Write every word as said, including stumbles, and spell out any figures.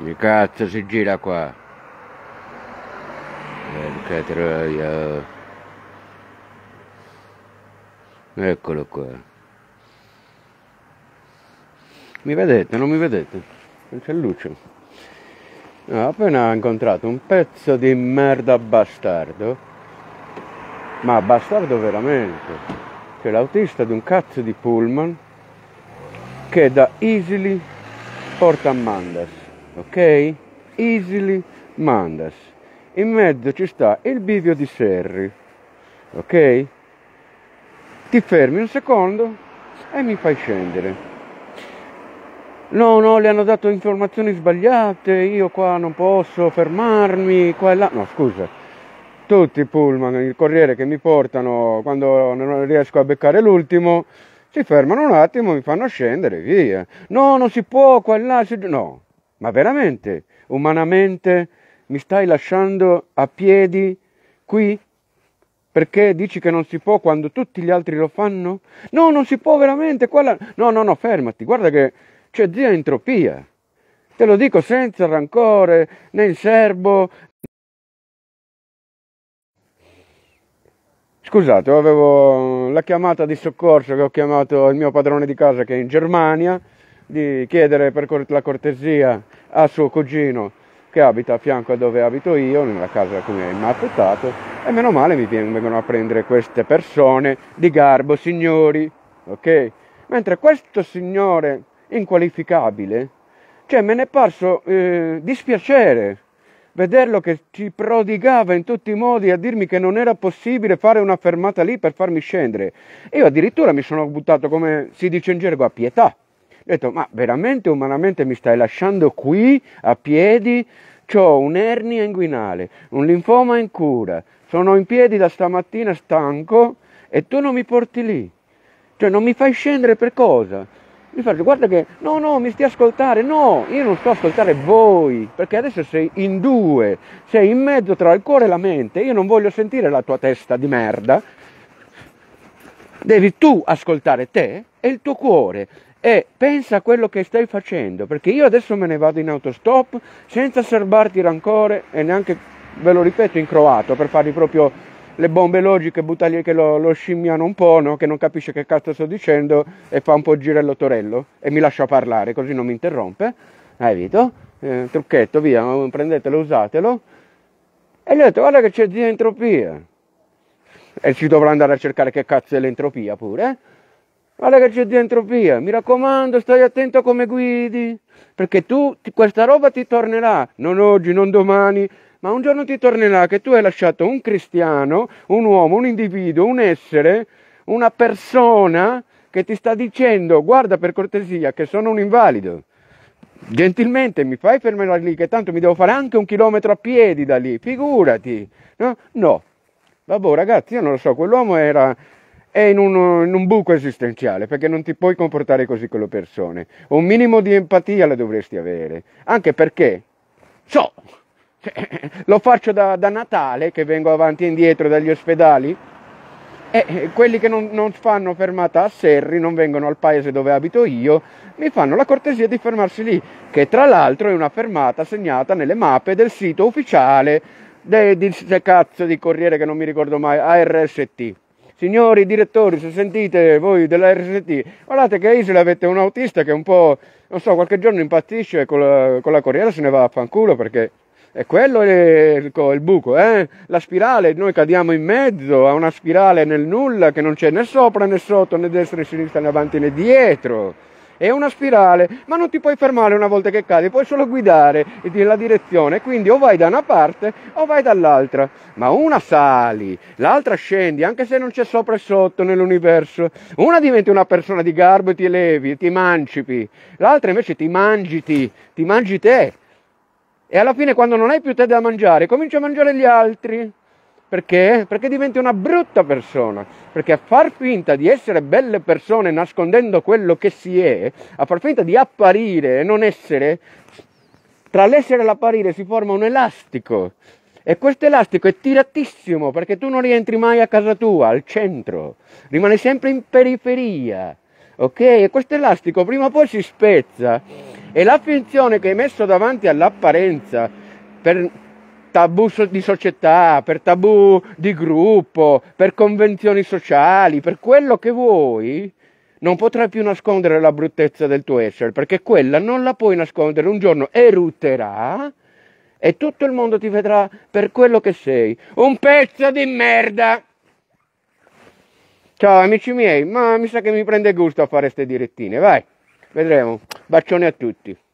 Che cazzo si gira qua? Porca troia. Eccolo qua. Mi vedete? Non mi vedete? Non c'è luce. No, appena ho incontrato un pezzo di merda bastardo. Ma bastardo veramente. C'è l'autista di un cazzo di pullman che da Easily porta a Mandas. Ok? Easily Mandas. In mezzo ci sta il bivio di Serri. Ok? Ti fermi un secondo e mi fai scendere. No, no, le hanno dato informazioni sbagliate, io qua non posso fermarmi, qua e là. No, scusa, tutti i pullman, il corriere che mi portano quando non riesco a beccare l'ultimo, si fermano un attimo, mi fanno scendere, via. No, non si può, qua e là, si... no. Ma veramente, umanamente, mi stai lasciando a piedi qui? Perché dici che non si può quando tutti gli altri lo fanno? No, non si può veramente, qua là... No, no, no, fermati, guarda che... c'è zia entropia, te lo dico senza rancore, né in serbo. Scusate, avevo la chiamata di soccorso che ho chiamato il mio padrone di casa che è in Germania, di chiedere per la cortesia a suo cugino che abita a fianco a dove abito io, nella casa come mi ha affittato, e meno male mi vengono a prendere queste persone di garbo, signori, ok? Mentre questo signore inqualificabile, cioè me ne è parso eh, dispiacere vederlo che ci prodigava in tutti i modi a dirmi che non era possibile fare una fermata lì per farmi scendere. E io addirittura mi sono buttato, come si dice in gergo, a pietà. Ho detto, ma veramente umanamente mi stai lasciando qui a piedi? C'ho un'ernia inguinale, un linfoma in cura, sono in piedi da stamattina stanco e tu non mi porti lì. Cioè non mi fai scendere per cosa? Mi faccio, guarda che, no, no, mi stia a ascoltare, no, io non sto a ascoltare voi, perché adesso sei in due, sei in mezzo tra il cuore e la mente, io non voglio sentire la tua testa di merda, devi tu ascoltare te e il tuo cuore, e pensa a quello che stai facendo, perché io adesso me ne vado in autostop, senza serbarti rancore, e neanche, ve lo ripeto, in croato, per fargli proprio... le bombe logiche, buttargli che lo, lo scimmiano un po', no? Che non capisce che cazzo sto dicendo e fa un po' girello torello e mi lascia parlare, così non mi interrompe. Hai visto? Eh, trucchetto, via, prendetelo, usatelo. E gli ho detto, guarda che c'è zia entropia. E si dovrà andare a cercare che cazzo è l'entropia pure, eh? Guarda che c'è zia entropia, mi raccomando, stai attento a come guidi, perché tu, questa roba ti tornerà, non oggi, non domani, ma un giorno ti tornerà che tu hai lasciato un cristiano, un uomo, un individuo, un essere, una persona che ti sta dicendo, guarda per cortesia che sono un invalido, gentilmente mi fai fermare lì che tanto mi devo fare anche un chilometro a piedi da lì, figurati, no? No, vabbè ragazzi, io non lo so, quell'uomo era... è in un, in un buco esistenziale, perché non ti puoi comportare così con le persone, un minimo di empatia la dovresti avere, anche perché, so... lo faccio da, da Natale che vengo avanti e indietro dagli ospedali e quelli che non, non fanno fermata a Serri, non vengono al paese dove abito io, mi fanno la cortesia di fermarsi lì, che tra l'altro è una fermata segnata nelle mappe del sito ufficiale del de, de cazzo di corriere che non mi ricordo mai, A R S T. Signori direttori, se sentite voi della R S T, guardate che a Isole avete un autista che un po', non so, qualche giorno impazzisce con la, con la corriera, se ne va a fanculo perché... E quello è il, il buco, eh? La spirale, noi cadiamo in mezzo a una spirale nel nulla che non c'è né sopra né sotto, né destra né sinistra né avanti né dietro. È una spirale, ma non ti puoi fermare una volta che cadi, puoi solo guidare nella direzione, quindi o vai da una parte o vai dall'altra. Ma una sali, l'altra scendi, anche se non c'è sopra e sotto nell'universo. Una diventi una persona di garbo e ti elevi, ti emancipi. L'altra invece ti mangiti, ti mangi te. E alla fine quando non hai più te da mangiare, cominci a mangiare gli altri. Perché? Perché diventi una brutta persona. Perché a far finta di essere belle persone nascondendo quello che si è, a far finta di apparire e non essere, tra l'essere e l'apparire si forma un elastico. E questo elastico è tiratissimo perché tu non rientri mai a casa tua, al centro. Rimani sempre in periferia. Ok? E questo elastico prima o poi si spezza. E la finzione che hai messo davanti all'apparenza per tabù so- di società, per tabù di gruppo, per convenzioni sociali, per quello che vuoi, non potrai più nascondere la bruttezza del tuo essere, perché quella non la puoi nascondere, un giorno erutterà e tutto il mondo ti vedrà per quello che sei, un pezzo di merda. Ciao amici miei, ma mi sa che mi prende gusto a fare ste direttine, vai, vedremo. Bacione a tutti.